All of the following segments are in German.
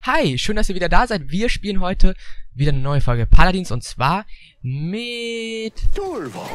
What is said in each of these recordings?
Hi, schön, dass ihr wieder da seid. Wir spielen heute wieder eine neue Folge Paladins und zwar mit Torvald.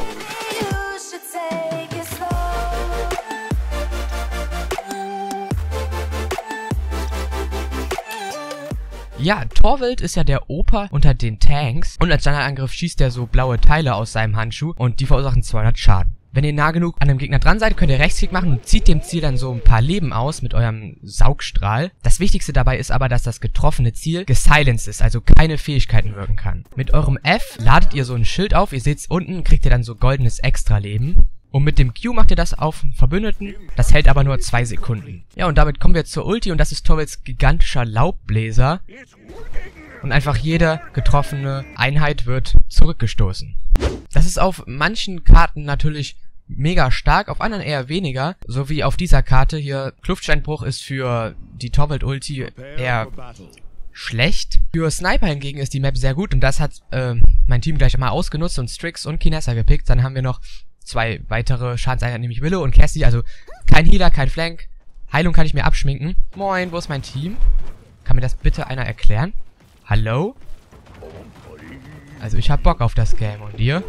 Ja, Torvald ist ja der Opa unter den Tanks und als Standardangriff schießt er so blaue Teile aus seinem Handschuh und die verursachen 200 Schaden. Wenn ihr nah genug an dem Gegner dran seid, könnt ihr Rechtsklick machen und zieht dem Ziel dann so ein paar Leben aus mit eurem Saugstrahl. Das Wichtigste dabei ist aber, dass das getroffene Ziel gesilenced ist, also keine Fähigkeiten wirken kann. Mit eurem F ladet ihr so ein Schild auf, ihr seht's unten, kriegt ihr dann so goldenes Extra-Leben. Und mit dem Q macht ihr das auf einen Verbündeten, das hält aber nur 2 Sekunden. Ja, und damit kommen wir zur Ulti und das ist Torvalds gigantischer Laubbläser. Und einfach jede getroffene Einheit wird zurückgestoßen. Das ist auf manchen Karten natürlich mega stark, auf anderen eher weniger. So wie auf dieser Karte hier. Kluftsteinbruch ist für die Torvald-Ulti eher schlecht. Für Sniper hingegen ist die Map sehr gut und das hat mein Team gleich mal ausgenutzt und Strix und Kinessa gepickt. Dann haben wir noch 2 weitere Schadenseinheiten, nämlich Willow und Cassie. Also kein Healer, kein Flank. Heilung kann ich mir abschminken. Moin, wo ist mein Team? Kann mir das bitte einer erklären? Hallo? Also ich hab Bock auf das Game und ihr?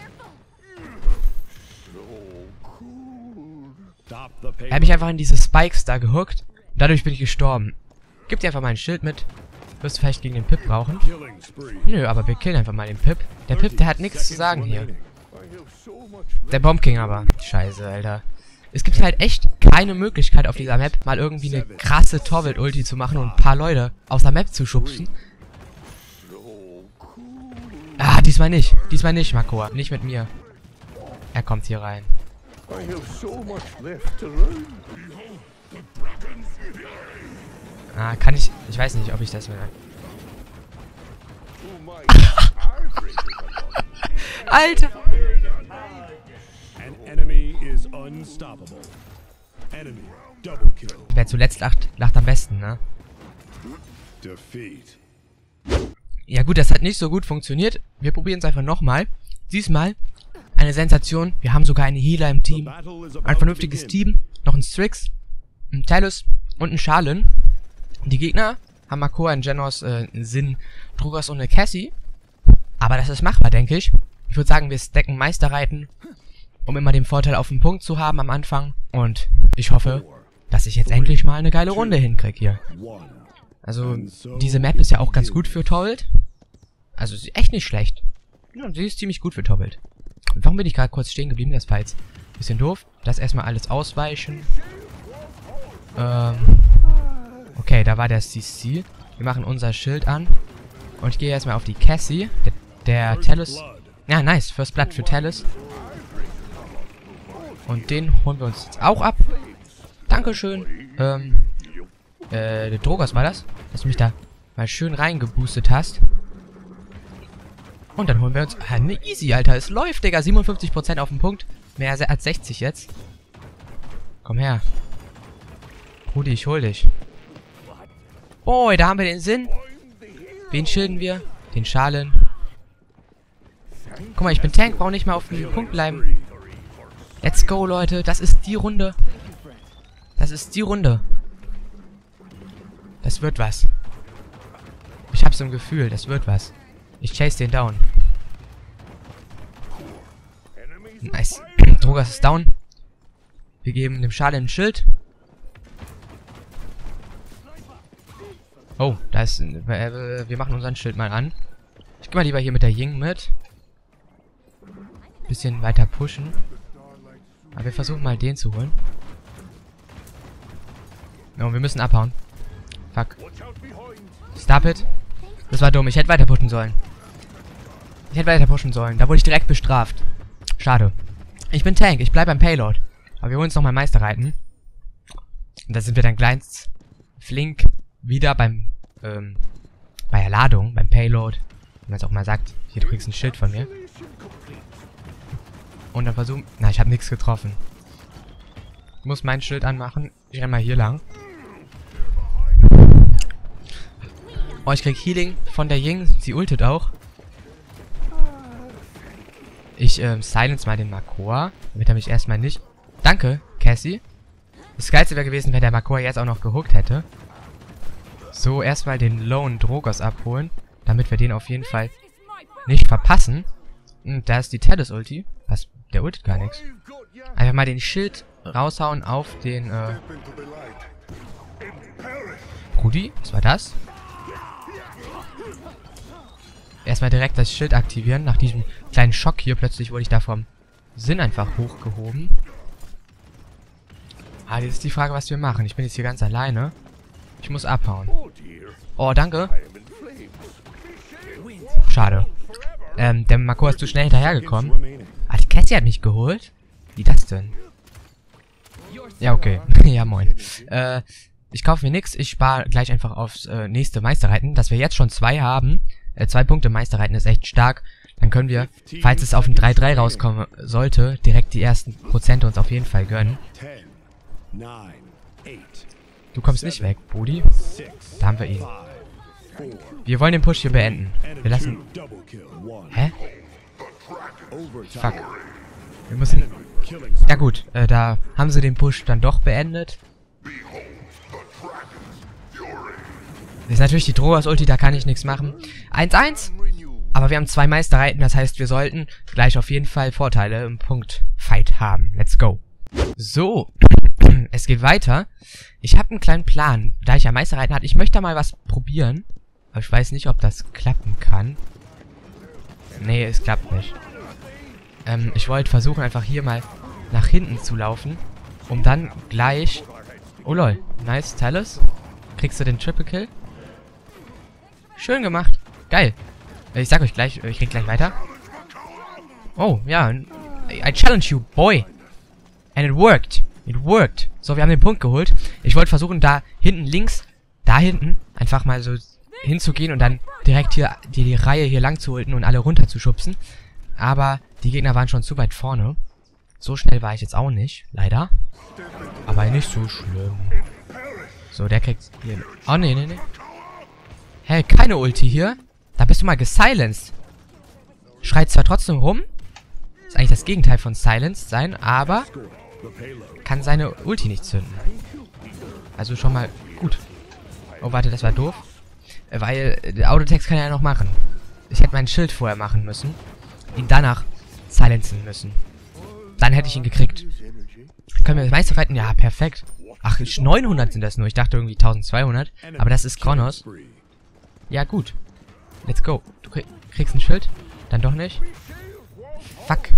Er hat mich einfach in diese Spikes da gehuckt. Dadurch bin ich gestorben. Gib dir einfach mal ein Schild mit. Wirst du vielleicht gegen den Pip brauchen? Nö, aber wir killen einfach mal den Pip. Der Pip, der hat nichts zu sagen hier. Der Bomb King aber. Scheiße, Alter. Es gibt halt echt keine Möglichkeit auf dieser Map, mal irgendwie eine krasse Torvald-Ulti zu machen und ein paar Leute aus der Map zu schubsen. Ah, diesmal nicht. Diesmal nicht, Makor. Nicht mit mir. Er kommt hier rein. Ah, kann ich... Ich weiß nicht, ob ich das will. Alter! Wer zuletzt lacht am besten, ne? Ja gut, das hat nicht so gut funktioniert. Wir probieren es einfach nochmal. Diesmal eine Sensation. Wir haben sogar eine Healer im Team. Ein vernünftiges Team. Noch ein Strix, ein Talus und ein Sharlan. Die Gegner haben Makor, einen Genos, einen Sin, Drogas und eine Cassie. Aber das ist machbar, denke ich. Ich würde sagen, wir stacken Meisterreiten, um immer den Vorteil auf den Punkt zu haben am Anfang. Und ich hoffe, dass ich jetzt endlich mal eine geile Runde hinkriege hier. Also, diese Map ist ja auch ganz gut für Torvald. Also, sie ist echt nicht schlecht. Ja, sie ist ziemlich gut für Torvald. Warum bin ich gerade kurz stehen geblieben? Das war jetzt ein bisschen doof. Das erstmal alles ausweichen. Okay, da war der CC. Wir machen unser Schild an. Und ich gehe erstmal auf die Cassie. Der Talus. Ja, nice. First Blood für Talus. Und den holen wir uns jetzt auch ab. Dankeschön. Der Drogas war das, dass du mich da mal schön reingeboostet hast. Und dann holen wir uns... Ah, ne, easy, Alter. Es läuft, Digga. 57% auf den Punkt. Mehr als 60 jetzt. Komm her. Rudi, ich hol dich. Boy, da haben wir den Sinn. Wen schilden wir? Den Sharlan. Guck mal, ich bin Tank. Brauche nicht mal auf den Punkt bleiben. Let's go, Leute. Das ist die Runde. Das ist die Runde. Das wird was. Ich hab's im Gefühl, das wird was. Ich chase den down. Nice. Drogas ist down. Wir geben dem Sharlan ein Schild. Oh, da ist... wir machen unseren Schild mal an. Ich geh mal lieber hier mit der Ying mit. Bisschen weiter pushen. Aber wir versuchen mal den zu holen. Oh, wir müssen abhauen. Fuck. Stop it. Das war dumm. Ich hätte weiter pushen sollen. Da wurde ich direkt bestraft. Schade. Ich bin Tank. Ich bleibe beim Payload. Aber wir holen uns nochmal Meisterreiten. Und da sind wir dann gleich flink wieder bei der Ladung, beim Payload. Wenn man es auch mal sagt, hier, du kriegst ein Schild von mir. Und dann versuchen... Na, ich habe nichts getroffen. Ich muss mein Schild anmachen. Ich renne mal hier lang. Oh, ich krieg Healing von der Ying. Sie ultet auch. Ich silence mal den Makor, damit er mich erstmal nicht... Danke, Cassie. Das Geilste wäre gewesen, wenn der Makor jetzt auch noch gehuckt hätte. So, erstmal den Lone Drogos abholen, damit wir den auf jeden Fall nicht verpassen. Und da ist die Tellus-Ulti. Was? Der ultet gar nichts. Einfach mal den Schild raushauen auf den, Rudi? Was war das? Erstmal direkt das Schild aktivieren. Nach diesem kleinen Schock hier. Plötzlich wurde ich da vom Sinn einfach hochgehoben. Ah, jetzt ist die Frage, was wir machen. Ich bin jetzt hier ganz alleine. Ich muss abhauen. Oh, danke. Schade. Der Marco ist zu schnell hinterhergekommen. Ah, die Cassie hat mich geholt? Wie das denn? Ja, okay. Ja, moin. Ich kaufe mir nix. Ich spare gleich einfach aufs nächste Meisterreiten. Dass wir jetzt schon 2 haben. 2 Punkte Meisterreiten ist echt stark. Dann können wir, falls es auf ein 3-3 rauskommen sollte, direkt die ersten Prozente uns auf jeden Fall gönnen. Du kommst nicht weg, Brudi. Da haben wir ihn. Wir wollen den Push hier beenden. Wir lassen... Hä? Fuck. Wir müssen... Ja gut, da haben sie den Push dann doch beendet. Das ist natürlich die Drogos-Ulti, da kann ich nichts machen. 1-1. Aber wir haben 2 Meisterreiten, das heißt, wir sollten gleich auf jeden Fall Vorteile im Punkt-Fight haben. Let's go. So, es geht weiter. Ich habe einen kleinen Plan, da ich ja Meisterreiten hatte. Ich möchte da mal was probieren. Aber ich weiß nicht, ob das klappen kann. Nee, es klappt nicht. Ich wollte versuchen, einfach hier mal nach hinten zu laufen. Um dann gleich... Oh lol, nice, Tellus. Kriegst du den Triple Kill? Schön gemacht. Geil. Ich sag euch gleich, ich krieg gleich weiter. Oh, ja. I challenge you, boy. And it worked. It worked. So, wir haben den Punkt geholt. Ich wollte versuchen, da hinten links, da hinten, einfach mal so hinzugehen und dann direkt hier die Reihe hier lang zu holen und alle runter zu schubsen. Aber die Gegner waren schon zu weit vorne. So schnell war ich jetzt auch nicht, leider. Aber nicht so schlimm. So, der kriegt hier... Oh, nee, nee, nee. Hä, keine Ulti hier? Da bist du mal gesilenced. Schreit zwar trotzdem rum. Ist eigentlich das Gegenteil von silenced sein, aber kann seine Ulti nicht zünden. Also schon mal gut. Oh, warte, das war doof. Weil der Autotext kann er ja noch machen. Ich hätte mein Schild vorher machen müssen. Ihn danach silencen müssen. Dann hätte ich ihn gekriegt. Können wir das Meister reiten? Ja, perfekt. Ach, 900 sind das nur. Ich dachte irgendwie 1200. Aber das ist Kronos. Ja, gut. Let's go. Du kriegst ein Schild. Dann doch nicht. Fuck.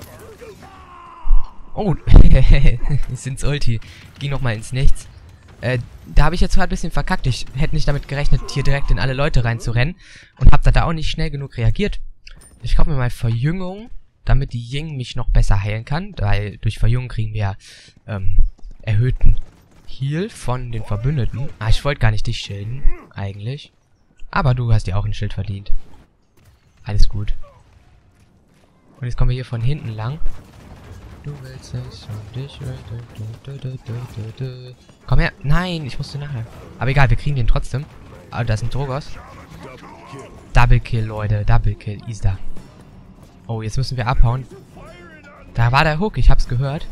Oh. Ist ins Ulti. Ging nochmal ins Nichts. Da habe ich jetzt gerade ein bisschen verkackt. Ich hätte nicht damit gerechnet, hier direkt in alle Leute reinzurennen. Und habe da auch nicht schnell genug reagiert. Ich kaufe mir mal Verjüngung, damit die Ying mich noch besser heilen kann. Weil durch Verjüngung kriegen wir erhöhten Heal von den Verbündeten. Ah, ich wollte gar nicht dich schilden, eigentlich. Aber du hast dir auch ein Schild verdient. Alles gut. Und jetzt kommen wir hier von hinten lang. Du willst es und ich will... Komm her. Nein, ich musste nachher. Aber egal, wir kriegen den trotzdem. Aber da ist ein Drogos. Double Kill, Leute. Double Kill. Ist da. Oh, jetzt müssen wir abhauen. Da war der Hook. Ich hab's gehört.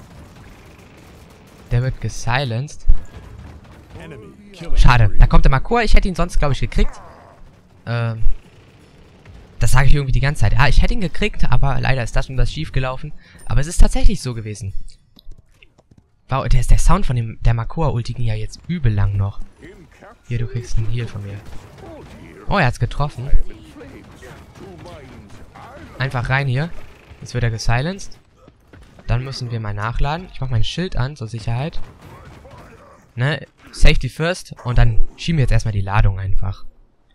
Der wird gesilenced. Schade. Da kommt der Marco. Ich hätte ihn sonst, glaube ich, gekriegt. Das sage ich irgendwie die ganze Zeit. Ja, ich hätte ihn gekriegt, aber leider ist das und das schief gelaufen. Aber es ist tatsächlich so gewesen. Wow, der Sound von der Marco-Ulti ging ja jetzt übel lang noch. Hier, du kriegst einen Heal von mir. Oh, er hat's getroffen. Einfach rein hier. Jetzt wird er gesilenced. Dann müssen wir mal nachladen. Ich mache mein Schild an, zur Sicherheit. Ne? Safety first. Und dann schieben wir jetzt erstmal die Ladung einfach.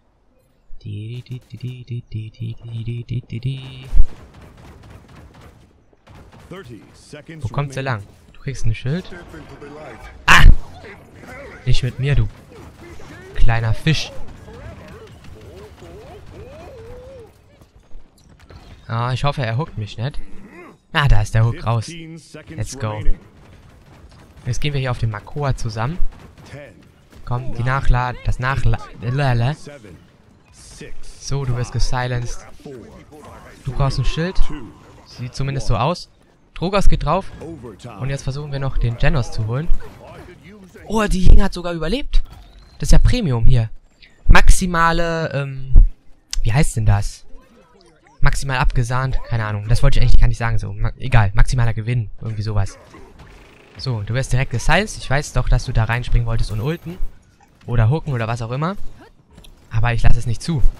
Wo kommt sie lang? Du kriegst ein Schild. Ah! Nicht mit mir, du kleiner Fisch. Ah, ich hoffe, er hookt mich nicht. Ah, da ist der Hook raus. Let's go. Jetzt gehen wir hier auf den Marcoa zusammen. Komm, die das Nachladen. So, du wirst gesilenced. Du brauchst ein Schild. Sieht zumindest so aus. Drogos geht drauf. Und jetzt versuchen wir noch den Genos zu holen. Oh, die Ying hat sogar überlebt. Das ist ja Premium hier. Maximale, wie heißt denn das? Maximal abgesahnt. Keine Ahnung. Das wollte ich eigentlich gar nicht sagen so. Egal. Maximaler Gewinn. Irgendwie sowas. So, du wirst direkt gesilenced. Ich weiß doch, dass du da reinspringen wolltest und ulten. Oder hooken oder was auch immer. Aber ich lasse es nicht zu.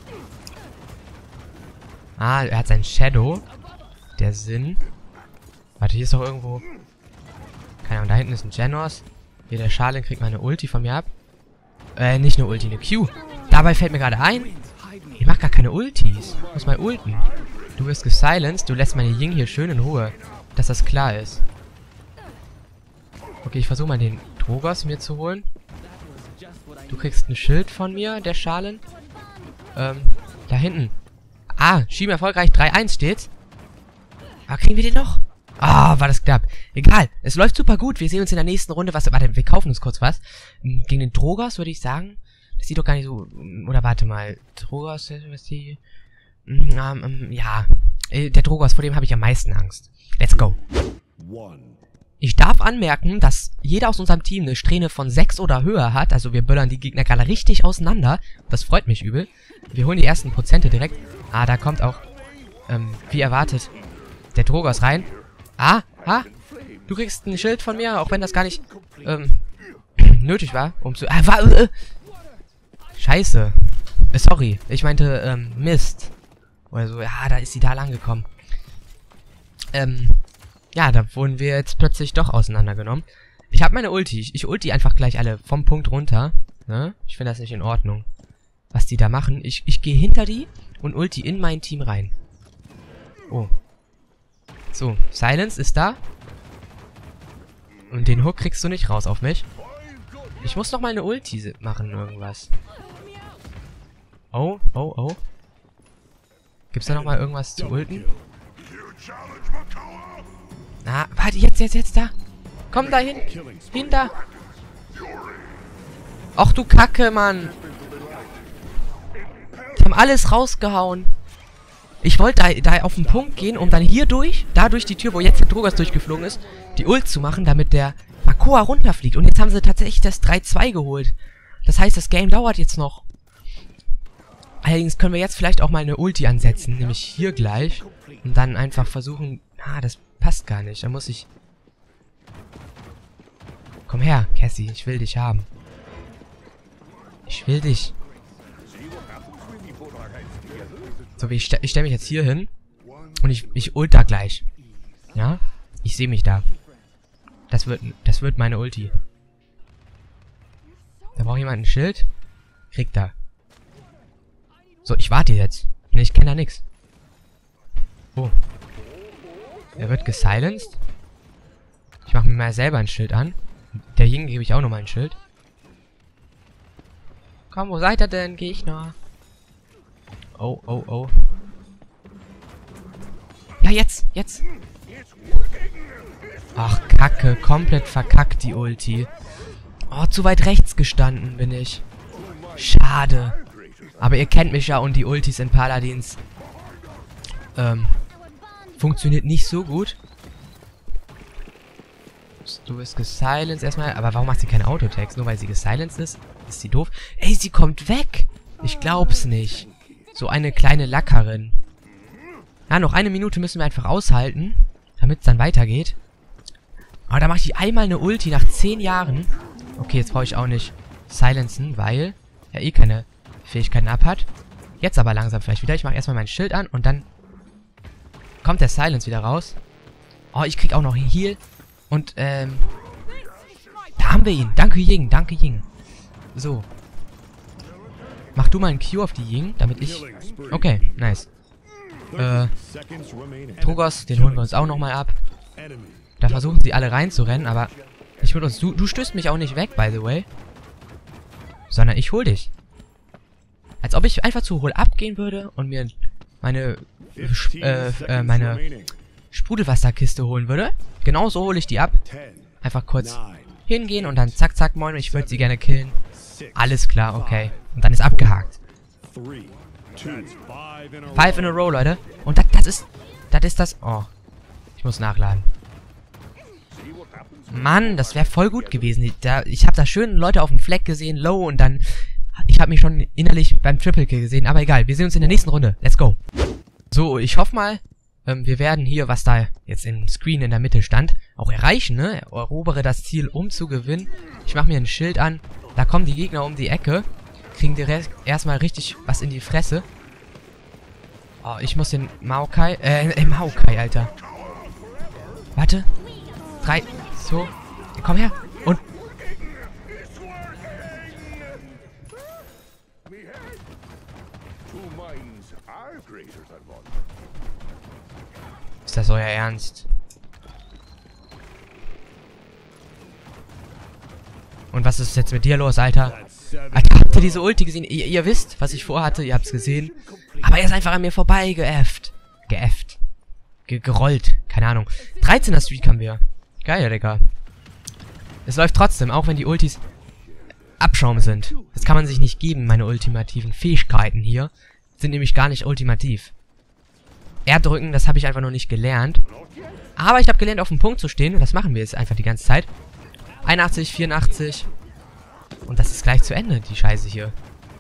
Ah, er hat seinen Shadow. Der Sinn. Warte, hier ist doch irgendwo... Keine Ahnung, da hinten ist ein Genos. Hier, der Charlin kriegt mal eine Ulti von mir ab. Nicht eine Ulti, eine Q. Dabei fällt mir gerade ein... Ich mach gar keine Ultis. Ich muss mal ulten. Du wirst gesilenced. Du lässt meine Ying hier schön in Ruhe. Dass das klar ist. Okay, ich versuche mal den Drogas mir zu holen. Du kriegst ein Schild von mir, der Charlin. Da hinten. Ah, schieben erfolgreich. 3-1 steht's. Ah, kriegen wir den noch? Ah, war das knapp. Egal, es läuft super gut. Wir sehen uns in der nächsten Runde. Warte, wir kaufen uns kurz was. Gegen den Drogas würde ich sagen. Das sieht doch gar nicht so... Oder warte mal. Drogas, was die... ja. Der Drogas, vor dem habe ich am meisten Angst. Let's go. Ich darf anmerken, dass jeder aus unserem Team eine Strähne von 6 oder höher hat. Also wir böllern die Gegner gerade richtig auseinander. Das freut mich übel. Wir holen die ersten Prozente direkt. Ah, da kommt auch, wie erwartet, der Drogas rein. Ah, du kriegst ein Schild von mir, auch wenn das gar nicht, nötig war, um zu... Scheiße. Sorry, ich meinte, Mist. Oder so, ja, da ist sie da lang gekommen. Ja, da wurden wir jetzt plötzlich doch auseinandergenommen. Ich habe meine Ulti. Ich ulti einfach gleich alle vom Punkt runter. Ne? Ich finde das nicht in Ordnung, was die da machen. Ich gehe hinter die und ulti in mein Team rein. Oh. So, Silence ist da. Und den Hook kriegst du nicht raus auf mich. Ich muss noch mal eine Ulti machen, irgendwas. Oh. Gibt's da noch mal irgendwas zu ulten? Na, warte, jetzt da. Komm da hin. Da. Ach du Kacke, Mann. Die haben alles rausgehauen. Ich wollte da auf den Punkt gehen, um dann hier da durch die Tür, wo jetzt der Drogas durchgeflogen ist, die Ult zu machen, damit der Makoa runterfliegt. Und jetzt haben sie tatsächlich das 3-2 geholt. Das heißt, das Game dauert jetzt noch. Allerdings können wir jetzt vielleicht auch mal eine Ulti ansetzen, nämlich hier gleich. Und dann einfach versuchen... Ah, das passt gar nicht. Da muss ich... Komm her, Cassie, ich will dich haben. Ich will dich. So, ich stelle mich jetzt hier hin. Und ich ult da gleich. Ja? Ich sehe mich da. Das wird meine Ulti. Da braucht jemand ein Schild. Kriegt da. So, ich warte jetzt. Ne, ich kenne da nix. Oh. Er wird gesilenced. Ich mache mir mal selber ein Schild an. Der Ying gebe ich auch nochmal ein Schild. Komm, wo seid ihr denn, Gegner? Oh. Ja, jetzt. Ach, Kacke. Komplett verkackt, die Ulti. Oh, zu weit rechts gestanden bin ich. Schade. Aber ihr kennt mich ja und die Ultis in Paladins. Funktioniert nicht so gut. Du bist gesilenced erstmal. Aber warum macht sie keine Autotext? Nur weil sie gesilenced ist? Ist sie doof? Ey, sie kommt weg! Ich glaub's nicht. So eine kleine Lackerin. Ja, noch eine Minute müssen wir einfach aushalten, damit es dann weitergeht. Aber da mache ich einmal eine Ulti nach 10 Jahren. Okay, jetzt brauche ich auch nicht silencen, weil er eh keine Fähigkeiten ab hat. Jetzt aber langsam vielleicht wieder. Ich mache erstmal mein Schild an und dann kommt der Silence wieder raus. Oh, ich krieg auch noch einen Heal. Und, da haben wir ihn. Danke, Ying. So. Mach du mal einen Q auf die Ying, damit ich... Okay, nice. Drogas, den holen wir uns auch nochmal ab. Da versuchen sie alle reinzurennen, aber ich würde uns... Du stößt mich auch nicht weg, by the way. Sondern ich hol dich. Als ob ich einfach zu Hol abgehen würde und mir meine Sprudelwasserkiste holen würde. Genauso hole ich die ab. Einfach kurz hingehen und dann zack, zack, moin, ich würde sie gerne killen. Alles klar, okay. Und dann ist abgehakt. 5 in a row, Leute. Und das ist das... Oh. Ich muss nachladen. Mann, das wäre voll gut gewesen. Ich habe da schön Leute auf dem Fleck gesehen, low, und dann... Ich habe mich schon innerlich beim Triple Kill gesehen, aber egal. Wir sehen uns in der nächsten Runde. Let's go. So, ich hoffe mal, wir werden hier, was da jetzt im Screen in der Mitte stand, auch erreichen, ne? Erobere das Ziel, um zu gewinnen. Ich mache mir ein Schild an. Da kommen die Gegner um die Ecke. Kriegen direkt erstmal richtig was in die Fresse. Oh, ich muss den Maokai, Maokai, Alter. Warte. 3, so. Komm her. Und... Ist das euer Ernst? Und was ist jetzt mit dir los, Alter? Alter, habt ihr diese Ulti gesehen? Ihr wisst, was ich vorhatte, ihr habt's gesehen. Aber er ist einfach an mir vorbei geäfft. Gerollt. Keine Ahnung. 13er Streak haben wir. Geil, Digga. Es läuft trotzdem, auch wenn die Ultis Abschaum sind. Das kann man sich nicht geben, meine ultimativen Fähigkeiten hier. Sind nämlich gar nicht ultimativ. R-drücken, das habe ich einfach noch nicht gelernt. Aber ich habe gelernt, auf dem Punkt zu stehen. Und das machen wir jetzt einfach die ganze Zeit. 81, 84. Und das ist gleich zu Ende, die Scheiße hier.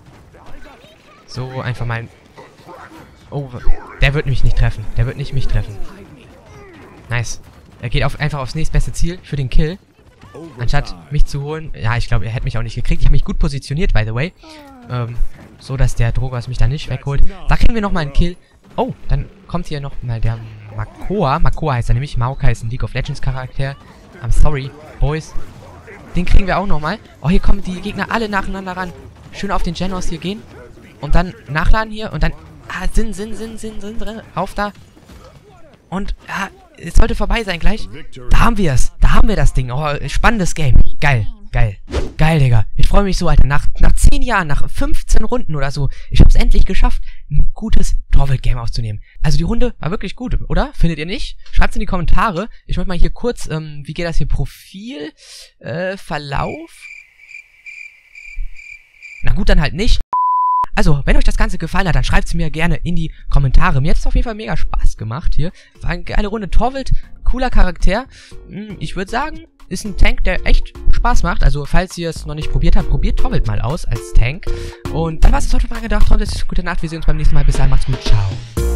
So, einfach mal... Oh, der wird mich nicht treffen. Der wird nicht mich treffen. Nice. Er geht einfach aufs nächstbeste Ziel für den Kill. Anstatt mich zu holen. Ja, ich glaube, er hätte mich auch nicht gekriegt. Ich habe mich gut positioniert, by the way. So, dass der Drogas mich da nicht wegholt. Da kriegen wir nochmal einen Kill. Oh, dann kommt hier noch mal der Makoa. Makoa heißt er nämlich. Maokai ist ein League of Legends Charakter. I'm sorry, boys. Den kriegen wir auch nochmal. Oh, hier kommen die Gegner alle nacheinander ran. Schön auf den Genos hier gehen. Und dann nachladen hier. Und dann... Ah, Sinn drin. Rauf da. Und, ja, es sollte vorbei sein gleich. Da haben wir es. Da haben wir das Ding. Oh, spannendes Game. Geil. Geil, Digga. Ich freue mich so, Alter. Nach 10 Jahren, nach 15 Runden oder so, ich habe es endlich geschafft, ein gutes Torwald-Game aufzunehmen. Also die Runde war wirklich gut, oder? Findet ihr nicht? Schreibt's in die Kommentare. Ich möchte mal hier kurz, wie geht das hier? Profil, Verlauf. Na gut, dann halt nicht. Also, wenn euch das Ganze gefallen hat, dann schreibt's mir gerne in die Kommentare. Mir hat es auf jeden Fall mega Spaß gemacht hier. War eine geile Runde. Torvald, cooler Charakter. Ich würde sagen, ist ein Tank, der echt Spaß macht. Also, falls ihr es noch nicht probiert habt, probiert Torvald mal aus als Tank. Und dann war's es heute mal gedacht. Torvald, gute Nacht. Wir sehen uns beim nächsten Mal. Bis dann, macht's gut. Ciao.